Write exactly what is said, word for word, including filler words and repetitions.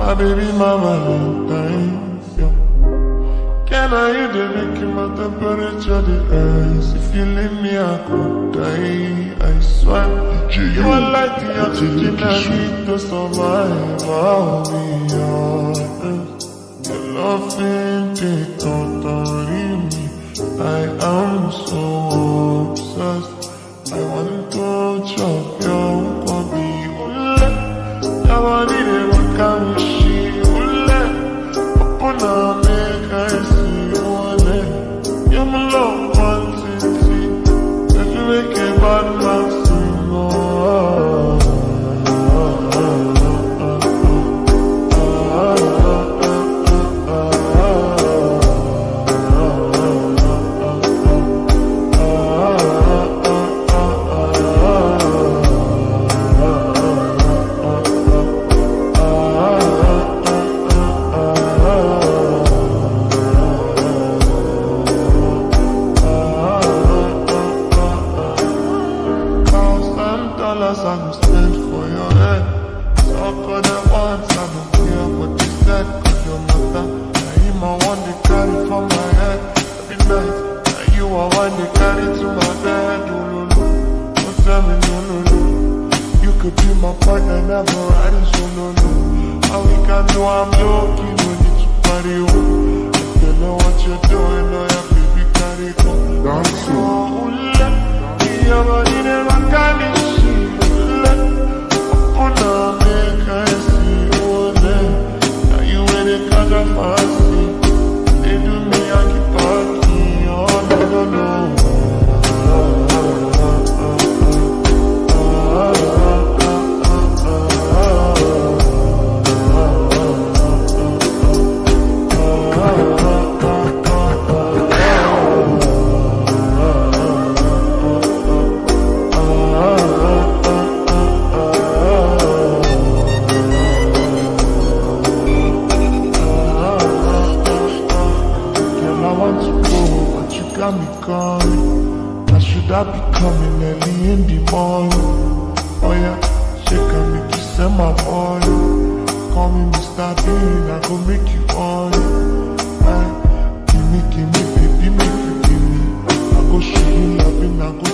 My baby, my Valentine, yeah. Can I hear the making my temperature the rise? If you leave me, I could die, I swear. You are like the oxygen I need to survive. I'll be honest. Your love ain't it, totally me. I am so obsessed. I want to chop your body. Your body, they want to come she. Open up, make I see you on it. You're my love, one city. Let you make a bad man sing. Oh, I go spend for your head. Talk on the once, I don't care what you said. Cause your mother, now you my one they carry from my head. Every night, now you are one they carry to my bed. Oh, no, no, don't tell me no, no, no. You could be my partner, never riding solo, no. All we can do, I'm low-key, no need to party, oh. If you know what you're doing, oh yeah, baby, carry go. Dance, oh, let your body never carry. Got me calling. I should I be coming early in the morning? Oh yeah, shake and make you send my boy. Call me Mister Bean, I go make you on. Hey, give me, give me, baby, make you give me. I go show you loving, I go